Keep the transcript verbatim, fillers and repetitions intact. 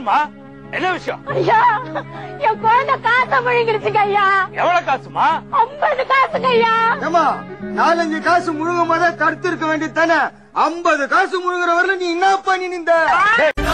சொல்லுமா, என்ன விஷயம்? ஐயா, என் குழந்தை காசை முழுங்கிடுச்சுங்க ஐயா. எவ்வளவு காசுமா? ஐம்பது காசுங்க ஐயா. ஏமா, நாலஞ்சு காசு முழுங்கும் போதே தடுத்து இருக்க வேண்டியது தானே. ஐம்பது காசு முழுங்குற வரல நீ என்ன பண்ணி நின்ற?